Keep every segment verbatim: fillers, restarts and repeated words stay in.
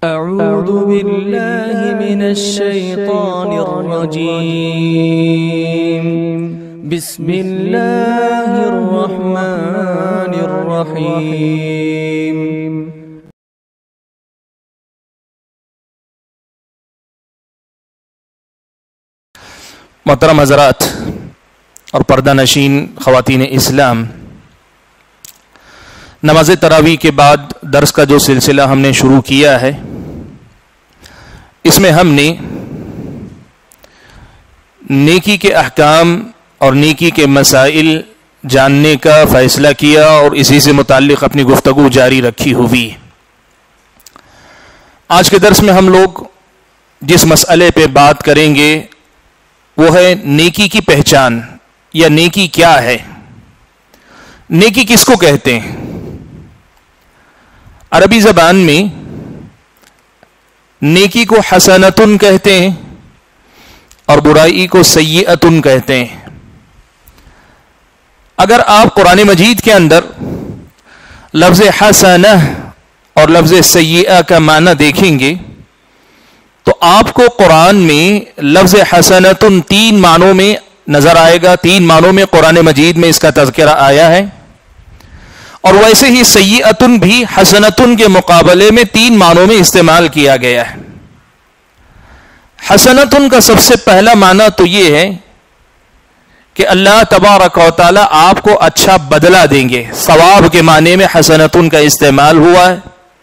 أعوذ بالله من الشيطان الرجيم بسم الله الرحمن الرحيم محترم حضرات اور پردہ نشین خواتین اسلام، نماز تراویح کے بعد درس کا جو سلسلہ ہم نے شروع کیا ہے، اس میں ہم نے نیکی کے احکام اور نیکی کے مسائل جاننے کا فیصلہ کیا اور اسی سے متعلق اپنی گفتگو جاری رکھی ہوئی۔ آج کے درس میں ہم لوگ جس مسئلے پہ بات کریں گے وہ ہے نیکی کی پہچان، یا نیکی کیا ہے، نیکی کس کو کہتے ہیں۔ عربی زبان میں نیکی کو حسنتن کہتے ہیں اور برائی کو سیئتن کہتے ہیں۔ اگر آپ قرآن مجید کے اندر لفظ حسنہ اور لفظ سیئہ کا معنی دیکھیں گے تو آپ کو قرآن میں لفظ حسنتن تین معنوں میں نظر آئے گا، تین معنوں میں قرآن مجید میں اس کا تذکرہ آیا ہے، اور ویسے ہی سیئتن بھی حسنتن کے مقابلے میں تین معنوں میں استعمال کیا گیا ہے۔ حسنتن کا سب سے پہلا معنی تو یہ ہے کہ اللہ تبارک و تعالی آپ کو اچھا بدلہ دیں گے، ثواب کے معنی میں حسنتن کا استعمال ہوا ہے۔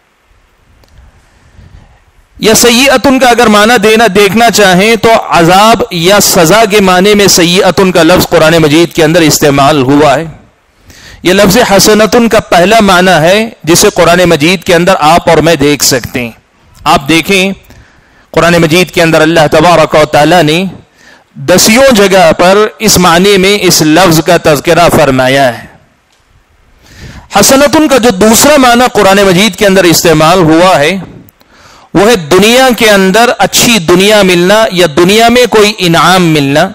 یا سیئتن کا اگر معنی دینا دیکھنا چاہیں تو عذاب یا سزا کے معنی میں سیئتن کا لفظ قرآن مجید کے اندر استعمال ہوا ہے۔ یہ لفظ حسنتن کا پہلا معنی ہے جسے قرآن مجید کے اندر آپ اور میں دیکھ سکتے ہیں۔ آپ دیکھیں قرآن مجید کے اندر اللہ تبارک و تعالی نے دسیوں جگہ پر اس معنی میں اس لفظ کا تذکرہ فرمایا ہے۔ حسنتن کا جو دوسرا معنی قرآن مجید کے اندر استعمال ہوا ہے وہ ہے دنیا کے اندر اچھی دنیا ملنا، یا دنیا میں کوئی انعام ملنا،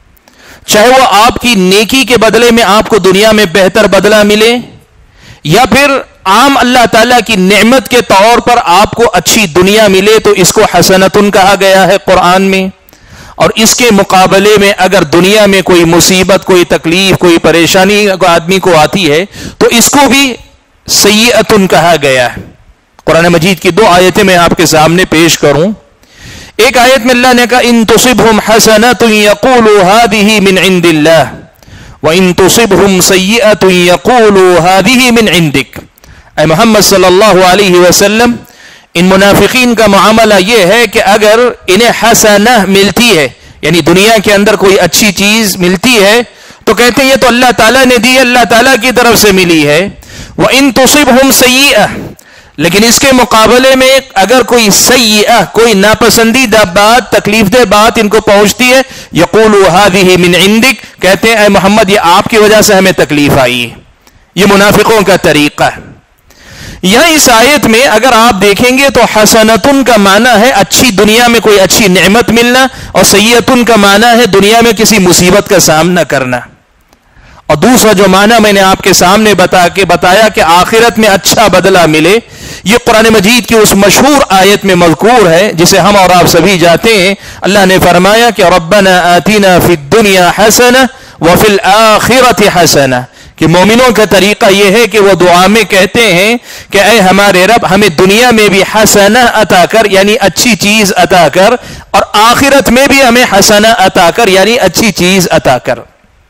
چاہے وہ آپ کی نیکی کے بدلے میں آپ کو دنیا میں بہتر بدلہ ملے، یا پھر عام اللہ تعالیٰ کی نعمت کے طور پر آپ کو اچھی دنیا ملے، تو اس کو حسنتن کہا گیا ہے قرآن میں۔ اور اس کے مقابلے میں اگر دنیا میں کوئی مصیبت، کوئی تکلیف، کوئی پریشانی آدمی کو آتی ہے تو اس کو بھی سیئتن کہا گیا ہے۔ قرآن مجید کی دو آیتیں میں آپ کے سامنے پیش کروں۔ ایک آیت میں اللہ نے کہا ان تصبهم حسنۃ یقولوا هذه من عند الله وان تصبهم سیئۃ یقولوا هذه من عندك۔ اے محمد صلی اللہ علیہ وسلم، ان منافقین کا معاملہ یہ ہے کہ اگر انہیں حسنہ ملتی ہے، یعنی دنیا کے اندر کوئی اچھی چیز ملتی ہے، تو کہتے ہیں یہ تو اللہ تعالیٰ نے دی، اللہ تعالیٰ کی طرف سے ملی ہے۔ وان تصبهم سیئۃ، لیکن اس کے مقابلے میں اگر کوئی سیئہ، کوئی ناپسندیدہ بات، تکلیف دہ بات ان کو پہنچتی ہے، یقولوا هذه من عندك، کہتے ہیں اے محمد یہ آپ کی وجہ سے ہمیں تکلیف آئی ہے۔ یہ منافقوں کا طریقہ ہے۔ یہاں اس آیت میں اگر آپ دیکھیں گے تو حسنتن کا معنی ہے اچھی دنیا میں کوئی اچھی نعمت ملنا، اور سیئتن کا معنی ہے دنیا میں کسی مصیبت کا سامنا کرنا۔ اور دوسرا جو معنی میں نے آپ کے سامنے بتا کے بتایا کہ آخرت میں اچھا بدلہ ملے، یہ قرآن مجید کی اس مشہور آیت میں مذکور ہے جسے ہم اور آپ سبھی جاتے ہیں۔ اللہ نے فرمایا کہ ربنا آتنا فی الدنیا حسنہ وفی الآخرۃ حسنہ، کہ مومنوں کا طریقہ یہ ہے کہ وہ دعا میں کہتے ہیں کہ اے ہمارے رب ہمیں دنیا میں بھی حسنہ عطا کر، یعنی اچھی چیز عطا کر، اور آخرت میں بھی ہمیں حسنہ عطا کر، یعنی اچھی چیز عطا کر۔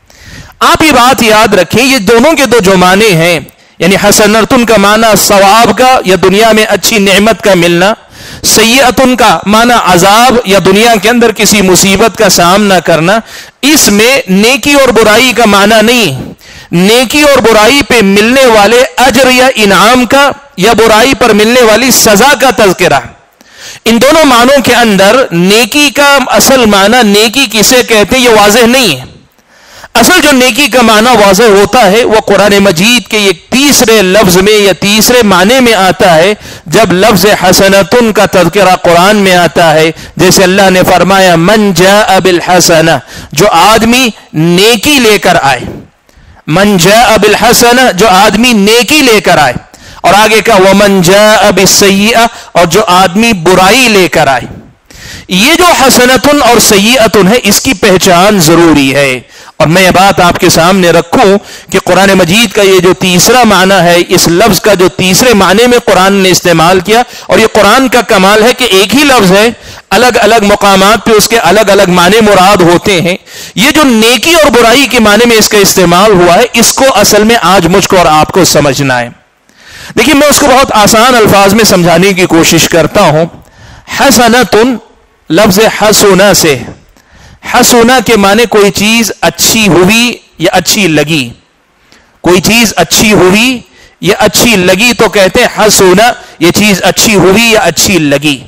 آپ یہ بات یاد رکھیں، یہ دونوں کے دو جو معنی ہیں، یعنی حسنتن کا معنی ثواب کا یا دنیا میں اچھی نعمت کا ملنا، سیئتن کا معنی عذاب یا دنیا کے اندر کسی مصیبت کا سامنا کرنا، اس میں نیکی اور برائی کا معنی نہیں، نیکی اور برائی پہ ملنے والے اجر یا انعام کا، یا برائی پر ملنے والی سزا کا تذکرہ۔ ان دونوں معنوں کے اندر نیکی کا اصل معنی نیکی کسے کہتے ہیں یہ واضح نہیں ہے۔ اصل جو نیکی کا معنی واضح ہوتا ہے وہ قرآن مجید کے ایک تیسرے لفظ میں یا تیسرے معنی میں آتا ہے، جب لفظ حسنتن کا تذکرہ قرآن میں آتا ہے، جیسے اللہ نے فرمایا من جاء بالحسنہ، جو آدمی نیکی لے کر آئے، من جاء بالحسنہ، جو آدمی نیکی لے کر آئے۔ اور آگے کا ومن جاء بالسیئہ، اور جو آدمی برائی لے کر آئے. یہ جو حسنتن اور سیئتن ہے اس کی پہچان ضروری ہے. اور میں یہ بات آپ کے سامنے رکھوں کہ قرآن مجید کا یہ جو تیسرا معنی ہے، اس لفظ کا جو تیسرے معنی میں قرآن نے استعمال کیا، اور یہ قرآن کا کمال ہے کہ ایک ہی لفظ ہے، الگ الگ مقامات پہ اس کے الگ الگ معنی مراد ہوتے ہیں. یہ جو نیکی اور برائی کے معنی میں اس کا استعمال ہوا ہے، اس کو اصل میں آج مجھ کو اور آپ کو سمجھنا ہے. دیکھیے میں اس کو بہت آسان الفاظ میں سمجھانے کی کوشش کرتا ہوں. حسنتن لفظ حسنا سے، حسنا کے معنی کوئی چیز اچھی ہوئی یا اچھی لگی. کوئی چیز اچھی ہوئی یا اچھی لگی تو کہتے ہیں حسنا، یہ چیز اچھی ہوئی یا اچھی لگی.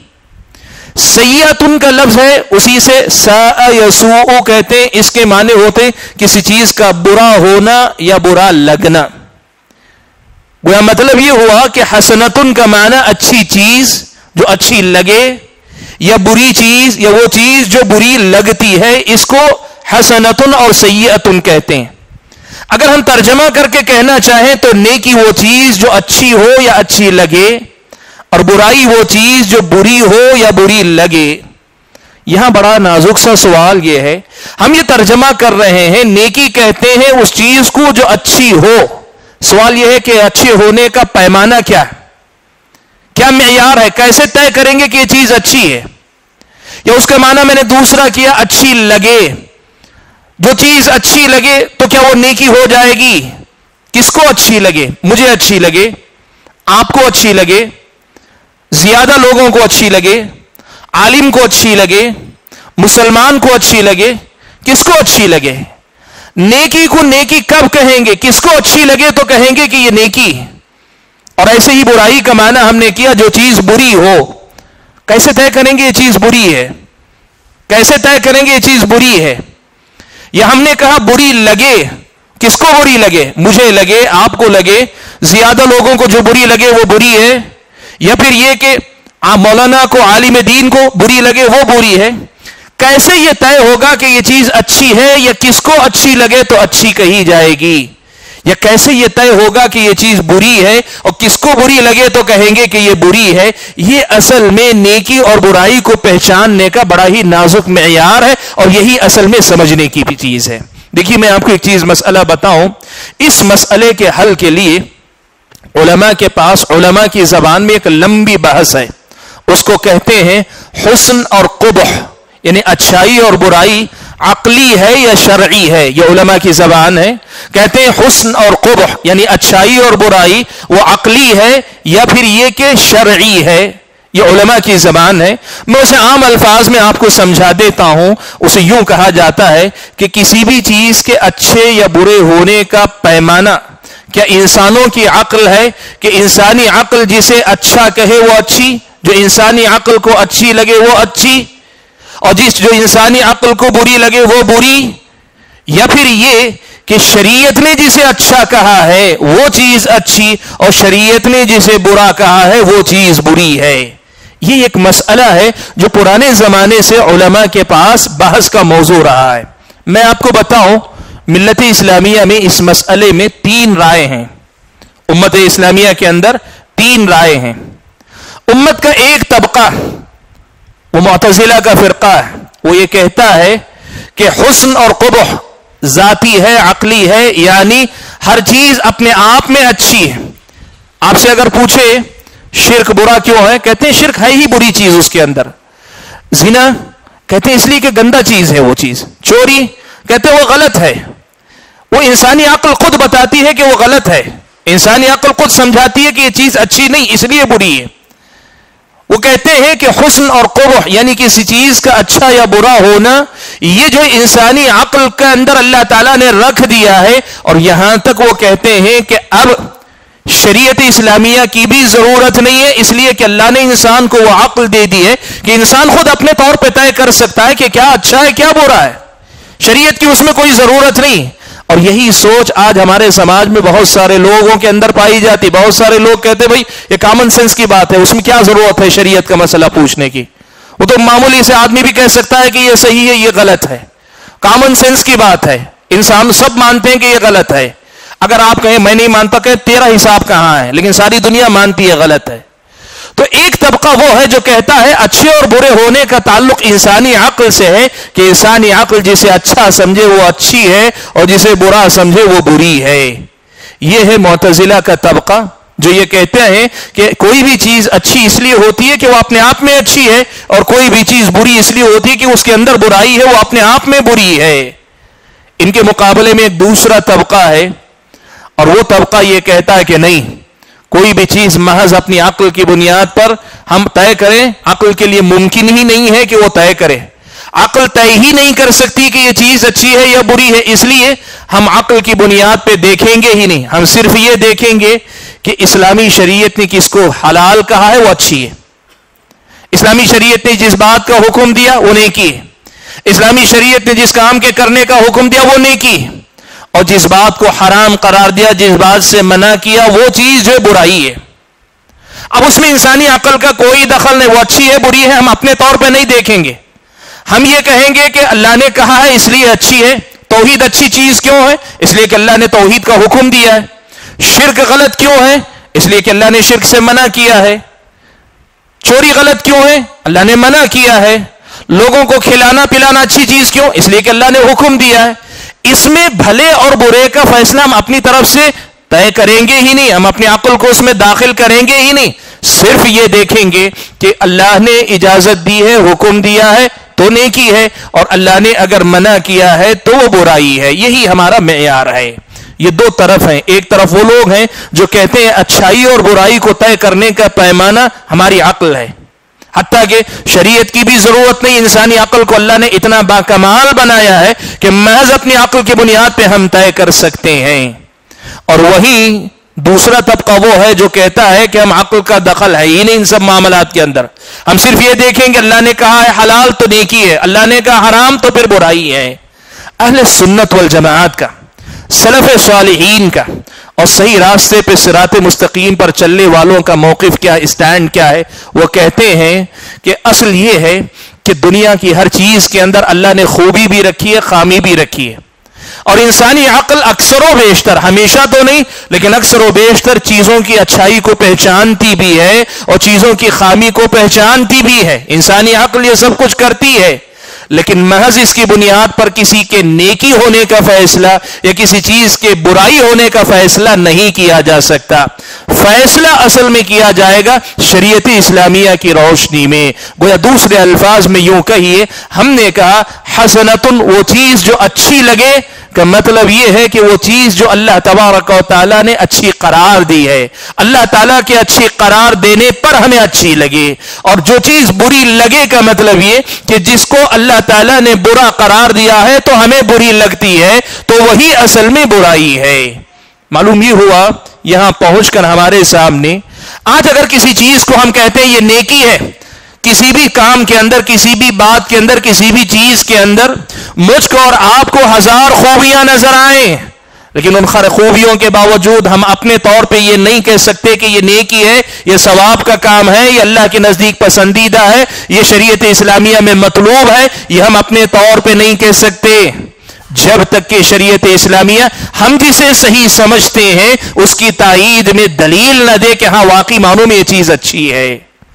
سیئتن کا لفظ ہے، اسی سے ساء یسوء کہتے ہیں. اس کے معنی ہوتے ہیں کسی چیز کا برا ہونا یا برا لگنا. گویا مطلب یہ ہوا کہ حسنتن کا معنی اچھی چیز جو اچھی لگے، یا بری چیز یا وہ چیز جو بری لگتی ہے، اس کو حسنتن اور سیئتن کہتے ہیں. اگر ہم ترجمہ کر کے کہنا چاہیں تو نیکی وہ چیز جو اچھی ہو یا اچھی لگے، اور برائی وہ چیز جو بری ہو یا بری لگے. یہاں بڑا نازک سا سوال یہ ہے، ہم یہ ترجمہ کر رہے ہیں نیکی کہتے ہیں اس چیز کو جو اچھی ہو. سوال یہ ہے کہ اچھے ہونے کا پیمانہ کیا ہے، کیا معیار ہے، کیسے طے کریں گے کہ یہ چیز اچھی ہے. یا اس کا معنی میں نے دوسرا کیا اچھی لگے. جو چیز اچھی لگے تو کیا وہ نیکی ہو جائے گی؟ کس کو اچھی لگے؟ مجھے اچھی لگے، آپ کو اچھی لگے، زیادہ لوگوں کو اچھی لگے، عالم کو اچھی لگے، مسلمان کو اچھی لگے، کس کو اچھی لگے؟ نیکی کو نیکی کب کہیں گے؟ کس کو اچھی لگے تو کہیں گے کہ یہ نیکی. اور ایسے ہی برائی کا معنی ہم نے کیا جو چیز بری ہو. کیسے طے کریں گے یہ چیز بری ہے؟ کیسے طے کریں گے یہ چیز بری ہے؟ یا ہم نے کہا بری لگے. کس کو بری لگے؟ مجھے لگے، آپ کو لگے، زیادہ لوگوں کو جو بری لگے وہ بری ہے. یا پھر یہ کہ مولانا کو، عالم دین کو بری لگے وہ بری ہے. کیسے یہ طے ہوگا کہ یہ چیز اچھی ہے، یا کس کو اچھی لگے تو اچھی کہی جائے گی؟ یا کیسے یہ طے ہوگا کہ یہ چیز بری ہے اور کس کو بری لگے تو کہیں گے کہ یہ بری ہے؟ یہ اصل میں نیکی اور برائی کو پہچاننے کا بڑا ہی نازک معیار ہے، اور یہی اصل میں سمجھنے کی بھی چیز ہے. دیکھیے میں آپ کو ایک چیز مسئلہ بتاؤں. اس مسئلے کے حل کے لیے علماء کے پاس، علماء کی زبان میں ایک لمبی بحث ہے. اس کو کہتے ہیں حسن اور قبح، یعنی اچھائی اور برائی عقلی ہے یا شرعی ہے. یہ علماء کی زبان ہے. کہتے ہیں حسن اور قبح یعنی اچھائی اور برائی وہ عقلی ہے یا پھر یہ کہ شرعی ہے. یہ علماء کی زبان ہے. میں اسے عام الفاظ میں آپ کو سمجھا دیتا ہوں. اسے یوں کہا جاتا ہے کہ کسی بھی چیز کے اچھے یا برے ہونے کا پیمانہ کیا انسانوں کی عقل ہے کہ انسانی عقل جسے اچھا کہے وہ اچھی، جو انسانی عقل کو اچھی لگے وہ اچھی، اور جس جو انسانی عقل کو بری لگے وہ بری. یا پھر یہ کہ شریعت نے جسے اچھا کہا ہے وہ چیز اچھی، اور شریعت نے جسے برا کہا ہے وہ چیز بری ہے. یہ ایک مسئلہ ہے جو پرانے زمانے سے علماء کے پاس بحث کا موضوع رہا ہے. میں آپ کو بتاؤں ملت اسلامیہ میں اس مسئلے میں تین رائے ہیں. امت اسلامیہ کے اندر تین رائے ہیں. امت کا ایک طبقہ وہ معتزلہ کا فرقہ ہے، وہ یہ کہتا ہے کہ حسن اور قبح ذاتی ہے، عقلی ہے، یعنی ہر چیز اپنے آپ میں اچھی ہے. آپ سے اگر پوچھے شرک برا کیوں ہے، کہتے ہیں شرک ہے ہی بری چیز اس کے اندر. زنا کہتے ہیں اس لیے کہ گندا چیز ہے وہ چیز. چوری کہتے ہیں وہ غلط ہے. وہ انسانی عقل خود بتاتی ہے کہ وہ غلط ہے. انسانی عقل خود سمجھاتی ہے کہ یہ چیز اچھی نہیں اس لیے بری ہے. وہ کہتے ہیں کہ حسن اور قبح یعنی کسی چیز کا اچھا یا برا ہونا یہ جو انسانی عقل کے اندر اللہ تعالیٰ نے رکھ دیا ہے. اور یہاں تک وہ کہتے ہیں کہ اب شریعت اسلامیہ کی بھی ضرورت نہیں ہے، اس لیے کہ اللہ نے انسان کو وہ عقل دے دی ہے کہ انسان خود اپنے طور پہ طے کر سکتا ہے کہ کیا اچھا ہے کیا برا ہے. شریعت کی اس میں کوئی ضرورت نہیں. اور یہی سوچ آج ہمارے سماج میں بہت سارے لوگوں کے اندر پائی جاتی. بہت سارے لوگ کہتے بھائی یہ کامن سینس کی بات ہے، اس میں کیا ضرورت ہے شریعت کا مسئلہ پوچھنے کی. وہ تو معمولی سے آدمی بھی کہہ سکتا ہے کہ یہ صحیح ہے یہ غلط ہے. کامن سینس کی بات ہے، انسان سب مانتے ہیں کہ یہ غلط ہے. اگر آپ کہیں میں نہیں مانتا کہ تیرا حساب کہاں ہے، لیکن ساری دنیا مانتی ہے غلط ہے. تو ایک طبقہ وہ ہے جو کہتا ہے اچھے اور برے ہونے کا تعلق انسانی عقل سے ہے، کہ انسانی عقل جسے اچھا سمجھے وہ اچھی ہے اور جسے برا سمجھے وہ بری ہے. یہ ہے معتزلہ کا طبقہ جو یہ کہتے ہیں کہ کوئی بھی چیز اچھی اس لیے ہوتی ہے کہ وہ اپنے آپ میں اچھی ہے، اور کوئی بھی چیز بری اس لیے ہوتی ہے کہ اس کے اندر برائی ہے، وہ اپنے آپ میں بری ہے. ان کے مقابلے میں ایک دوسرا طبقہ ہے، اور وہ طبقہ یہ کہتا ہے کہ نہیں، کوئی بھی چیز محض اپنی عقل کی بنیاد پر ہم طے کریں، عقل کے لیے ممکن ہی نہیں ہے کہ وہ طے کرے. عقل طے ہی نہیں کر سکتی کہ یہ چیز اچھی ہے یا بری ہے، اس لیے ہم عقل کی بنیاد پہ دیکھیں گے ہی نہیں. ہم صرف یہ دیکھیں گے کہ اسلامی شریعت نے کس کو حلال کہا ہے وہ اچھی ہے، اسلامی شریعت نے جس بات کا حکم دیا وہ نیکی ہے، اسلامی شریعت نے جس کام کے کرنے کا حکم دیا وہ نیکی ہے، اور جس بات کو حرام قرار دیا، جس بات سے منع کیا، وہ چیز جو برائی ہے. اب اس میں انسانی عقل کا کوئی دخل نہیں، وہ اچھی ہے بری ہے ہم اپنے طور پہ نہیں دیکھیں گے. ہم یہ کہیں گے کہ اللہ نے کہا ہے اس لیے اچھی ہے. توحید اچھی چیز کیوں ہے؟ اس لیے کہ اللہ نے توحید کا حکم دیا ہے. شرک غلط کیوں ہے؟ اس لیے کہ اللہ نے شرک سے منع کیا ہے. چوری غلط کیوں ہے؟ اللہ نے منع کیا ہے. لوگوں کو کھلانا پلانا اچھی چیز کیوں؟ اس لیے کہ اللہ نے حکم دیا ہے. اس میں بھلے اور برے کا فیصلہ ہم اپنی طرف سے طے کریں گے ہی نہیں، ہم اپنی عقل کو اس میں داخل کریں گے ہی نہیں. صرف یہ دیکھیں گے کہ اللہ نے اجازت دی ہے، حکم دیا ہے تو نیکی ہے، اور اللہ نے اگر منع کیا ہے تو وہ برائی ہے. یہی ہمارا معیار ہے. یہ دو طرف ہیں. ایک طرف وہ لوگ ہیں جو کہتے ہیں اچھائی اور برائی کو طے کرنے کا پیمانہ ہماری عقل ہے، حتیٰ کہ شریعت کی بھی ضرورت نہیں. انسانی عقل کو اللہ نے اتنا باکمال بنایا ہے کہ محض اپنی عقل کی بنیاد پہ ہم طے کر سکتے ہیں. اور وہی دوسرا طبقہ وہ ہے جو کہتا ہے کہ ہم عقل کا دخل ہے ہی نہیں ان سب معاملات کے اندر. ہم صرف یہ دیکھیں گے اللہ نے کہا ہے حلال تو نیکی ہے، اللہ نے کہا حرام تو پھر برائی ہے. اہل سنت والجماعت کا، سلف صالحین کا اور صحیح راستے پہ صراط مستقیم پر چلنے والوں کا موقف کیا، اسٹینڈ کیا ہے؟ وہ کہتے ہیں کہ اصل یہ ہے کہ دنیا کی ہر چیز کے اندر اللہ نے خوبی بھی رکھی ہے، خامی بھی رکھی ہے، اور انسانی عقل اکثر و بیشتر، ہمیشہ تو نہیں لیکن اکثر و بیشتر چیزوں کی اچھائی کو پہچانتی بھی ہے اور چیزوں کی خامی کو پہچانتی بھی ہے. انسانی عقل یہ سب کچھ کرتی ہے، لیکن محض اس کی بنیاد پر کسی کے نیکی ہونے کا فیصلہ یا کسی چیز کے برائی ہونے کا فیصلہ نہیں کیا جا سکتا. فیصلہ اصل میں کیا جائے گا شریعت اسلامیہ کی روشنی میں. گویا دوسرے الفاظ میں یوں کہیے، ہم نے کہا حسنتن وہ چیز جو اچھی لگے، کا مطلب یہ ہے کہ وہ چیز جو اللہ تبارک و تعالیٰ نے اچھی قرار دی ہے، اللہ تعالیٰ کے اچھی قرار دینے پر ہمیں اچھی لگے. اور جو چیز بری لگے کا مطلب یہ کہ جس کو اللہ تعالیٰ نے برا قرار دیا ہے تو ہمیں بری لگتی ہے، تو وہی اصل میں برائی ہے. معلوم یہ ہوا یہاں پہنچ کر ہمارے سامنے آج اگر کسی چیز کو ہم کہتے ہیں یہ نیکی ہے، کسی بھی کام کے اندر، کسی بھی بات کے اندر، کسی بھی چیز کے اندر مجھ کو اور آپ کو ہزار خوبیاں نظر آئیں، لیکن ان خوبیوں کے باوجود ہم اپنے طور پہ یہ نہیں کہہ سکتے کہ یہ نیکی ہے، یہ ثواب کا کام ہے، یہ اللہ کے نزدیک پسندیدہ ہے، یہ شریعت اسلامیہ میں مطلوب ہے، یہ ہم اپنے طور پہ نہیں کہہ سکتے جب تک کہ شریعت اسلامیہ ہم جسے صحیح سمجھتے ہیں اس کی تائید میں دلیل نہ دے کہ ہاں واقعی معنوں میں یہ چیز اچھی ہے.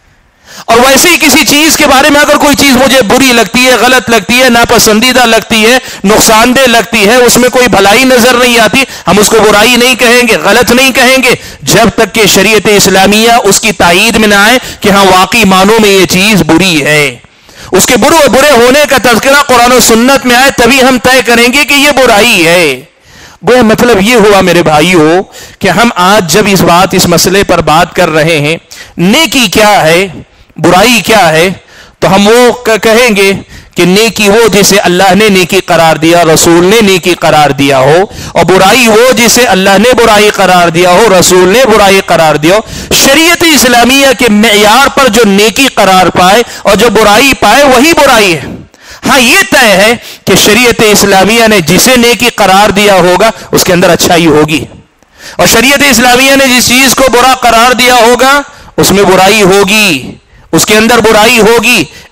اور ویسے ہی کسی چیز کے بارے میں اگر کوئی چیز مجھے بری لگتی ہے، غلط لگتی ہے، ناپسندیدہ لگتی ہے، نقصان دہ لگتی ہے، اس میں کوئی بھلائی نظر نہیں آتی، ہم اس کو برائی نہیں کہیں گے، غلط نہیں کہیں گے جب تک کہ شریعت اسلامیہ اس کی تائید میں نہ آئے کہ ہاں واقعی معنوں میں یہ چیز بری ہے. اس کے برے برے ہونے کا تذکرہ قرآن و سنت میں آئے تبھی ہم طے کریں گے کہ یہ برائی ہے. وہ مطلب یہ ہوا میرے بھائیو کہ ہم آج جب اس بات اس مسئلے پر بات کر رہے ہیں نیکی کیا ہے، برائی کیا ہے، تو ہم وہ کہیں گے کہ نیکی وہ جسے اللہ نے نیکی قرار دیا، رسول نے نیکی قرار دیا ہو، اور برائی وہ جسے اللہ نے برائی قرار دیا ہو، رسول نے برائی قرار دیا ہو. شریعت اسلامیہ کے معیار پر جو نیکی قرار پائے اور جو برائی پائے وہی برائی ہے. ہاں یہ طے ہے کہ شریعت اسلامیہ نے جسے نیکی قرار دیا ہوگا اس کے اندر اچھائی ہوگی، اور شریعت اسلامیہ نے جس چیز کو برا قرار دیا ہوگا اس میں برائی ہوگی، اس کے اندر برائی ہوگی.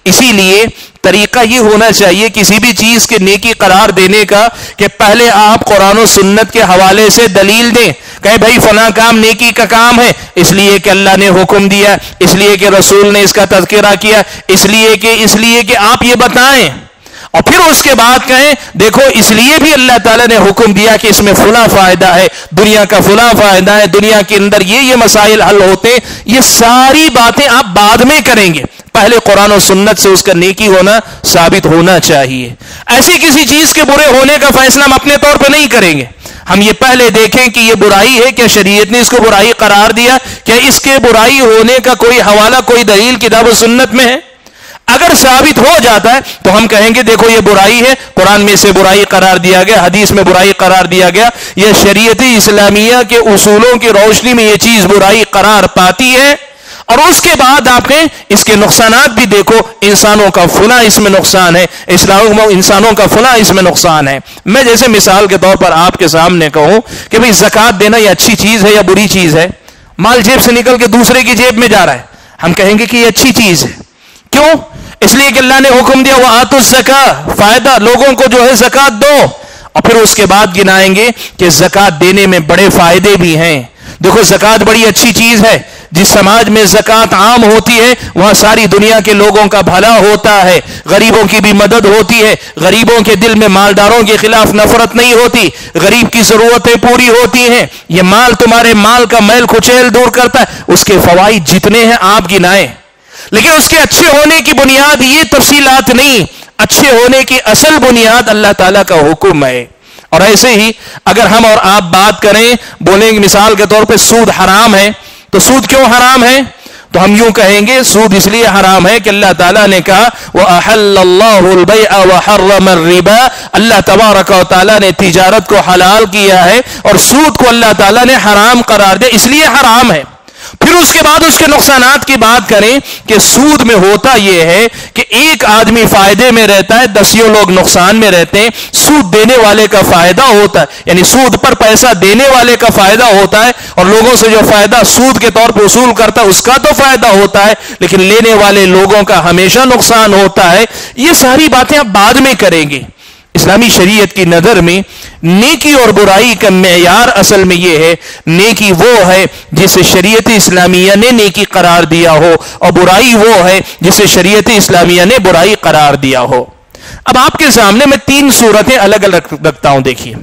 اسی لیے طریقہ یہ ہونا چاہیے کسی بھی چیز کے نیکی قرار دینے کا کہ پہلے آپ قرآن و سنت کے حوالے سے دلیل دیں کہ بھائی فلاں کام نیکی کا کام ہے، اس لیے کہ اللہ نے حکم دیا، اس لیے کہ رسول نے اس کا تذکرہ کیا، اس لیے کہ اس لیے کہ آپ یہ بتائیں، اور پھر اس کے بعد کہیں دیکھو اس لیے بھی اللہ تعالیٰ نے حکم دیا کہ اس میں فلاں فائدہ ہے، دنیا کا فلاں فائدہ ہے، دنیا کے اندر یہ یہ مسائل حل ہوتے ہیں۔ یہ ساری باتیں آپ بعد میں کریں گے، پہلے قرآن و سنت سے اس کا نیکی ہونا ثابت ہونا چاہیے۔ ایسی کسی چیز کے برے ہونے کا فیصلہ ہم اپنے طور پہ نہیں کریں گے، ہم یہ پہلے دیکھیں کہ یہ برائی ہے، کیا شریعت نے اس کو برائی قرار دیا، کیا اس کے برائی ہونے کا کوئی حوالہ، کوئی دلیل کتاب و سنت میں ہے۔ اگر ثابت ہو جاتا ہے تو ہم کہیں گے دیکھو یہ برائی ہے، قرآن میں اسے برائی قرار دیا گیا، حدیث میں برائی قرار دیا گیا، یہ شریعت اسلامیہ کے اصولوں کی روشنی میں یہ چیز برائی قرار پاتی ہے۔ اور اس کے بعد آپ نے اس کے نقصانات بھی دیکھو، انسانوں کا فلاں اس میں نقصان ہے، انسانوں کا فلاں اس میں نقصان ہے۔ میں جیسے مثال کے طور پر آپ کے سامنے کہوں کہ بھئی زکوٰۃ دینا یہ اچھی چیز ہے یا بری چیز ہے؟ مال جیب سے نکل کے دوسرے کی جیب میں جا رہا ہے، ہم کہیں گے کہ یہ اچھی چیز ہے۔ کیوں؟ اس لیے کہ اللہ نے حکم دیا وَآتُوا الزَّکَاۃَ، فائدہ لوگوں کو جو ہے زکوٰۃ دو، اور پھر اس کے بعد گنائیں گے کہ زکوٰۃ دینے میں بڑے فائدے بھی ہیں۔ دیکھو زکوٰۃ بڑی اچھی چیز ہے، جس سماج میں زکوٰۃ عام ہوتی ہے وہاں ساری دنیا کے لوگوں کا بھلا ہوتا ہے، غریبوں کی بھی مدد ہوتی ہے، غریبوں کے دل میں مالداروں کے خلاف نفرت نہیں ہوتی، غریب کی ضرورتیں پوری ہوتی ہیں۔ یہ مال تمہارے مال کا میل کچیل دور کرتا ہے، اس کے فوائد جتنے ہیں آپ گنائیں، لیکن اس کے اچھے ہونے کی بنیاد یہ تفصیلات نہیں، اچھے ہونے کی اصل بنیاد اللہ تعالیٰ کا حکم ہے۔ اور ایسے ہی اگر ہم اور آپ بات کریں، بولیں گے مثال کے طور پہ سود حرام ہے، تو سود کیوں حرام ہے؟ تو ہم یوں کہیں گے سود اس لیے حرام ہے کہ اللہ تعالیٰ نے کہا وَأَحَلَّ اللَّهُ الْبَيْعَ وَحَرَّمَ الرِّبَا، اللہ تبارک و تعالیٰ نے تجارت کو حلال کیا ہے اور سود کو اللہ تعالیٰ نے حرام قرار دیا، اس لیے حرام ہے۔ پھر اس کے بعد اس کے نقصانات کی بات کریں کہ سود میں ہوتا یہ ہے کہ ایک آدمی فائدے میں رہتا ہے، دسیوں لوگ نقصان میں رہتے ہیں۔ سود دینے والے کا فائدہ ہوتا ہے، یعنی سود پر پیسہ دینے والے کا فائدہ ہوتا ہے، اور لوگوں سے جو فائدہ سود کے طور پہ وصول کرتا ہے اس کا تو فائدہ ہوتا ہے، لیکن لینے والے لوگوں کا ہمیشہ نقصان ہوتا ہے۔ یہ ساری باتیں آپ بعد میں کریں گے۔ اسلامی شریعت کی نظر میں نیکی اور برائی کا معیار اصل میں یہ ہے، نیکی وہ ہے جسے شریعت اسلامیہ نے نیکی قرار دیا ہو، اور برائی وہ ہے جسے شریعت اسلامیہ نے برائی قرار دیا ہو۔ اب آپ کے سامنے میں تین صورتیں الگ الگ رکھتا ہوں، دیکھیے۔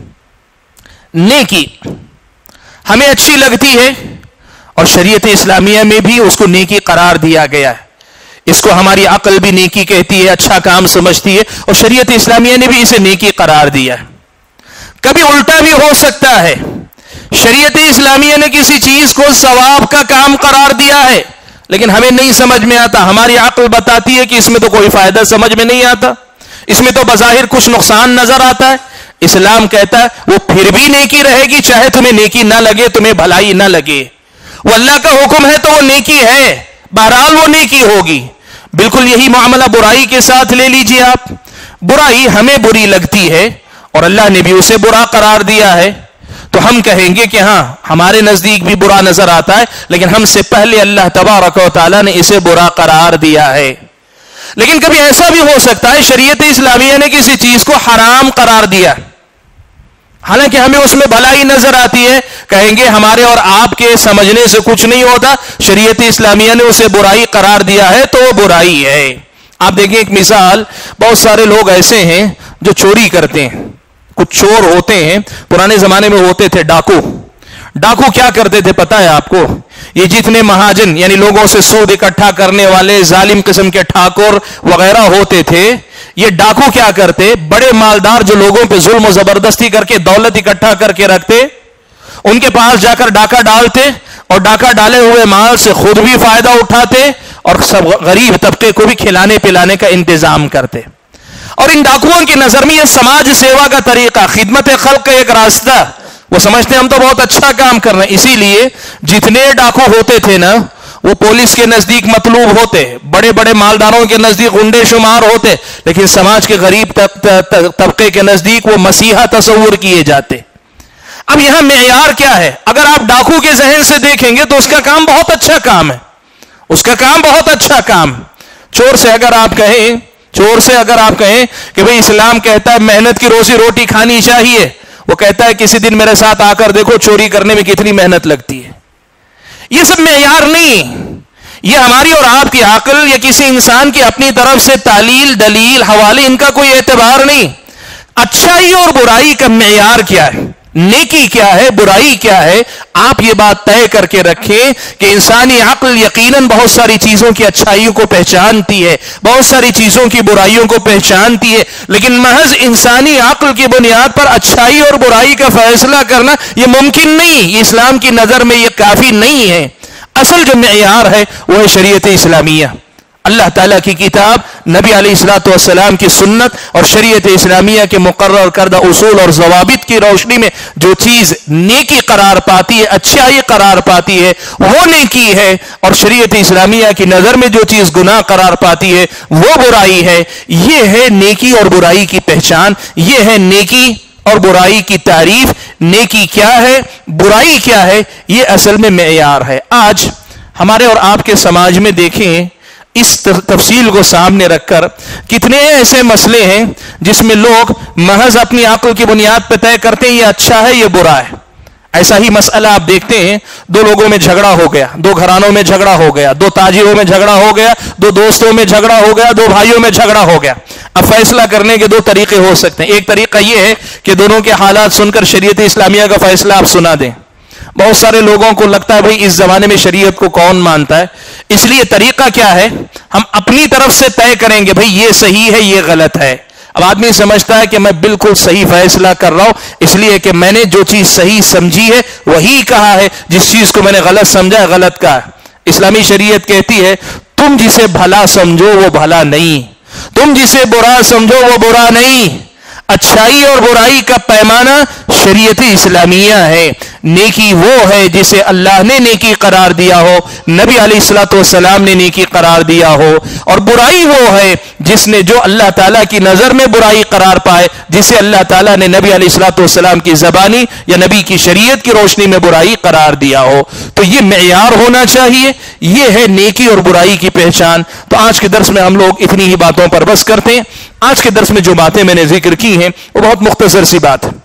نیکی ہمیں اچھی لگتی ہے اور شریعت اسلامیہ میں بھی اس کو نیکی قرار دیا گیا ہے، اس کو ہماری عقل بھی نیکی کہتی ہے، اچھا کام سمجھتی ہے، اور شریعت اسلامیہ نے بھی اسے نیکی قرار دیا ہے۔ کبھی الٹا بھی ہو سکتا ہے، شریعت اسلامیہ نے کسی چیز کو ثواب کا کام قرار دیا ہے لیکن ہمیں نہیں سمجھ میں آتا، ہماری عقل بتاتی ہے کہ اس میں تو کوئی فائدہ سمجھ میں نہیں آتا، اس میں تو بظاہر کچھ نقصان نظر آتا ہے۔ اسلام کہتا ہے وہ پھر بھی نیکی رہے گی، چاہے تمہیں نیکی نہ لگے، تمہیں بھلائی نہ لگے، وہ اللہ کا حکم ہے تو وہ نیکی ہے، بہرحال وہ نیکی ہوگی۔ بالکل یہی معاملہ برائی کے ساتھ لے لیجیے آپ، برائی ہمیں بری لگتی ہے اور اللہ نے بھی اسے برا قرار دیا ہے، تو ہم کہیں گے کہ ہاں ہمارے نزدیک بھی برا نظر آتا ہے، لیکن ہم سے پہلے اللہ تبارک و تعالیٰ نے اسے برا قرار دیا ہے۔ لیکن کبھی ایسا بھی ہو سکتا ہے شریعت اسلامیہ نے کسی چیز کو حرام قرار دیا، حالانکہ ہمیں اس میں بھلائی نظر آتی ہے، کہیں گے ہمارے اور آپ کے سمجھنے سے کچھ نہیں ہوتا، شریعت اسلامیہ نے اسے برائی قرار دیا ہے تو وہ برائی ہے۔ آپ دیکھیں ایک مثال، بہت سارے لوگ ایسے ہیں جو چوری کرتے ہیں، کچھ چور ہوتے ہیں، پرانے زمانے میں ہوتے تھے ڈاکو۔ ڈاکو کیا کرتے تھے پتہ ہے آپ کو؟ یہ جتنے مہاجن یعنی لوگوں سے سود اکٹھا کرنے والے ظالم قسم کے ٹھاکر وغیرہ ہوتے تھے، یہ ڈاکو کیا کرتے، بڑے مالدار جو لوگوں پہ ظلم و زبردستی کر کے دولت اکٹھا کر کے رکھتے، ان کے پاس جا کر ڈاکہ ڈالتے اور ڈاکہ ڈالے ہوئے مال سے خود بھی فائدہ اٹھاتے اور سب غریب طبقے کو بھی کھلانے پلانے کا انتظام کرتے۔ اور ان ڈاکوؤں کی نظر میں یہ سماج سیوا کا طریقہ، خدمت خلق کا ایک راستہ، وہ سمجھتے ہم تو بہت اچھا کام کر رہے ہیں، اسی لیے جتنے ڈاکو ہوتے تھے نا وہ پولیس کے نزدیک مطلوب ہوتے، بڑے بڑے مالداروں کے نزدیک غنڈے شمار ہوتے، لیکن سماج کے غریب طبقے کے نزدیک وہ مسیحا تصور کیے جاتے۔ اب یہاں معیار کیا ہے؟ اگر آپ ڈاکو کے ذہن سے دیکھیں گے تو اس کا کام بہت اچھا کام ہے، اس کا کام بہت اچھا کام، چور سے اگر آپ کہیں چور سے اگر آپ کہیں کہ بھئی اسلام کہتا ہے محنت کی روزی روٹی کھانی چاہیے، وہ کہتا ہے کسی دن میرے ساتھ آ کر دیکھو چوری کرنے میں کتنی محنت لگتی ہے. یہ سب معیار نہیں، یہ ہماری اور آپ کی عقل یا کسی انسان کی اپنی طرف سے تعلیل دلیل حوالے ان کا کوئی اعتبار نہیں. اچھائی اور برائی کا معیار کیا ہے، نیکی کیا ہے، برائی کیا ہے، آپ یہ بات طے کر کے رکھیں کہ انسانی عقل یقیناً بہت ساری چیزوں کی اچھائیوں کو پہچانتی ہے، بہت ساری چیزوں کی برائیوں کو پہچانتی ہے، لیکن محض انسانی عقل کی بنیاد پر اچھائی اور برائی کا فیصلہ کرنا یہ ممکن نہیں، یہ اسلام کی نظر میں یہ کافی نہیں ہے. اصل جو معیار ہے وہ ہے شریعت اسلامیہ، اللہ تعالیٰ کی کتاب، نبی علیہ الصلوۃ والسلام کی سنت اور شریعت اسلامیہ کے مقرر کردہ اصول اور ضوابط کی روشنی میں جو چیز نیکی قرار پاتی ہے، اچھائی قرار پاتی ہے، وہ نیکی ہے، اور شریعت اسلامیہ کی نظر میں جو چیز گناہ قرار پاتی ہے وہ برائی ہے. یہ ہے نیکی اور برائی کی پہچان، یہ ہے نیکی اور برائی کی تعریف. نیکی کیا ہے، برائی کیا ہے، یہ اصل میں معیار ہے. آج ہمارے اور آپ کے سماج میں دیکھیں، اس تفصیل کو سامنے رکھ کر کتنے ایسے مسئلے ہیں جس میں لوگ محض اپنی عقل کی بنیاد پہ طے کرتے ہیں یہ اچھا ہے یہ برا ہے. ایسا ہی مسئلہ آپ دیکھتے ہیں، دو لوگوں میں جھگڑا ہو گیا، دو گھرانوں میں جھگڑا ہو گیا، دو تاجروں میں جھگڑا ہو گیا، دو دوستوں میں جھگڑا ہو گیا، دو بھائیوں میں جھگڑا ہو گیا. اب فیصلہ کرنے کے دو طریقے ہو سکتے ہیں. ایک طریقہ یہ ہے کہ دونوں کے حالات سن کر شریعت اسلامیہ کا فیصلہ آپ سنا دیں. بہت سارے لوگوں کو لگتا ہے بھئی اس زمانے میں شریعت کو کون مانتا ہے، اس لیے طریقہ کیا ہے، ہم اپنی طرف سے طے کریں گے بھئی یہ صحیح ہے یہ غلط ہے. اب آدمی سمجھتا ہے کہ میں بالکل صحیح فیصلہ کر رہا ہوں اس لیے کہ میں نے جو چیز صحیح سمجھی ہے وہی کہا ہے، جس چیز کو میں نے غلط سمجھا ہے غلط کہا ہے. اسلامی شریعت کہتی ہے تم جسے بھلا سمجھو وہ بھلا نہیں، تم جسے برا سمجھو وہ برا نہیں. اچھائی اور برائی کا پیمانہ شریعت اسلامیہ ہے. نیکی وہ ہے جسے اللہ نے نیکی قرار دیا ہو، نبی علیہ الصلوۃ والسلام نے نیکی قرار دیا ہو، اور برائی وہ ہے جس نے جو اللہ تعالیٰ کی نظر میں برائی قرار پائے، جسے اللہ تعالیٰ نے نبی علیہ الصلوۃ والسلام کی زبانی یا نبی کی شریعت کی روشنی میں برائی قرار دیا ہو. تو یہ معیار ہونا چاہیے، یہ ہے نیکی اور برائی کی پہچان. تو آج کے درس میں ہم لوگ اتنی ہی باتوں پر بس کرتے ہیں. آج کے درس میں جو باتیں میں نے ذکر کی ہیں وہ بہت مختصر سی بات ہے،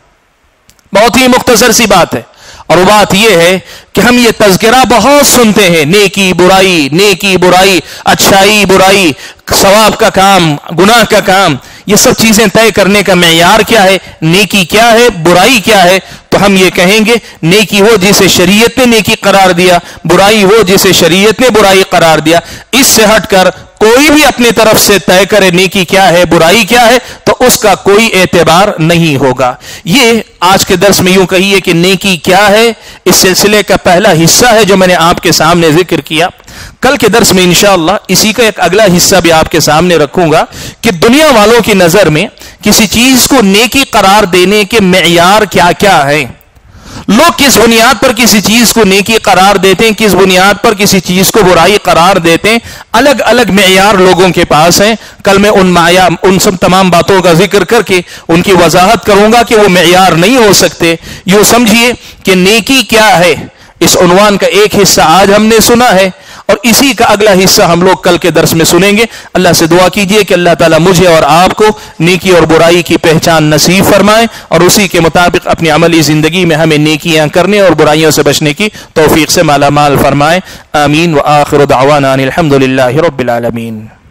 بہت ہی مختصر سی بات ہے. اور وہ بات یہ ہے کہ ہم یہ تذکرہ بہت سنتے ہیں، نیکی برائی، نیکی برائی، اچھائی برائی، ثواب کا کام، گناہ کا کام. یہ سب چیزیں طے کرنے کا معیار کیا ہے، نیکی کیا ہے، برائی کیا ہے. تو ہم یہ کہیں گے نیکی وہ جسے شریعت نے نیکی قرار دیا، برائی وہ جسے شریعت نے برائی قرار دیا. اس سے ہٹ کر کوئی بھی اپنی طرف سے طے کرے نیکی کیا ہے برائی کیا ہے تو اس کا کوئی اعتبار نہیں ہوگا. یہ آج کے درس میں یوں کہیے کہ نیکی کیا ہے، اس سلسلے کا پہلا حصہ ہے جو میں نے آپ کے سامنے ذکر کیا. کل کے درس میں انشاءاللہ اسی کا ایک اگلا حصہ بھی آپ کے سامنے رکھوں گا کہ دنیا والوں کی نظر میں کسی چیز کو نیکی قرار دینے کے معیار کیا کیا ہیں، لوگ کس بنیاد پر کسی چیز کو نیکی قرار دیتے ہیں، کس بنیاد پر کسی چیز کو برائی قرار دیتے ہیں. الگ الگ معیار لوگوں کے پاس ہیں. کل میں ان معیار ان سب تمام باتوں کا ذکر کر کے ان کی وضاحت کروں گا کہ وہ معیار نہیں ہو سکتے. یوں سمجھیے کہ نیکی کیا ہے، اس عنوان کا ایک حصہ آج ہم نے سنا ہے اور اسی کا اگلا حصہ ہم لوگ کل کے درس میں سنیں گے. اللہ سے دعا کیجئے کہ اللہ تعالیٰ مجھے اور آپ کو نیکی اور برائی کی پہچان نصیب فرمائے اور اسی کے مطابق اپنی عملی زندگی میں ہمیں نیکیاں کرنے اور برائیوں سے بچنے کی توفیق سے مالا مال فرمائے. آمین. وآخر دعوانا ان الحمد للہ رب العالمین.